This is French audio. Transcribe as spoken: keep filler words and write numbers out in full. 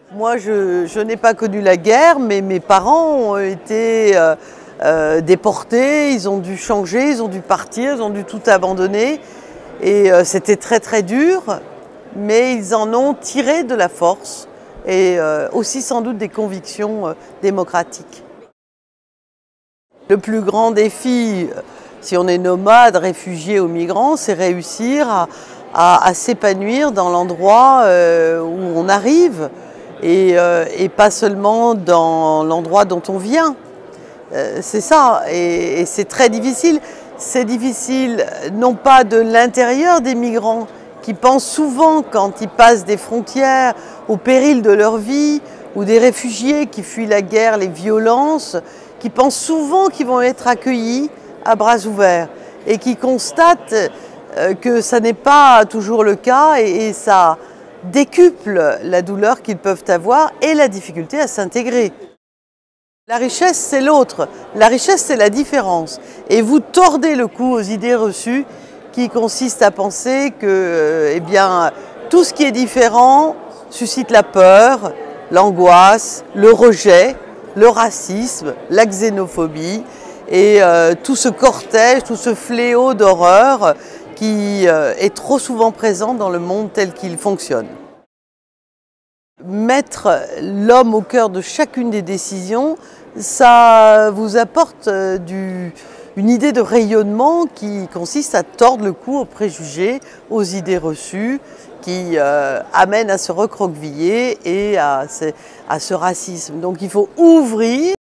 Moi, je, je n'ai pas connu la guerre, mais mes parents ont été euh, euh, déportés, ils ont dû changer, ils ont dû partir, ils ont dû tout abandonner. Et euh, c'était très très dur, mais ils en ont tiré de la force et euh, aussi sans doute des convictions euh, démocratiques. Le plus grand défi, si on est nomade, réfugié ou migrant, c'est réussir à, à, à s'épanouir dans l'endroit euh, où on arrive. Et, euh, et pas seulement dans l'endroit dont on vient. Euh, c'est ça, et, et c'est très difficile. C'est difficile non pas de l'intérieur des migrants, qui pensent souvent quand ils passent des frontières au péril de leur vie, ou des réfugiés qui fuient la guerre, les violences, qui pensent souvent qu'ils vont être accueillis à bras ouverts, et qui constatent euh, que ça n'est pas toujours le cas, et, et ça décuple la douleur qu'ils peuvent avoir et la difficulté à s'intégrer. La richesse, c'est l'autre. La richesse, c'est la différence. Et vous tordez le cou aux idées reçues qui consistent à penser que euh, eh bien, tout ce qui est différent suscite la peur, l'angoisse, le rejet, le racisme, la xénophobie et euh, tout ce cortège, tout ce fléau d'horreur qui est trop souvent présent dans le monde tel qu'il fonctionne. Mettre l'homme au cœur de chacune des décisions, ça vous apporte du, une idée de rayonnement qui consiste à tordre le cou aux préjugés, aux idées reçues, qui euh, amènent à se recroqueviller et à, à ce racisme. Donc il faut ouvrir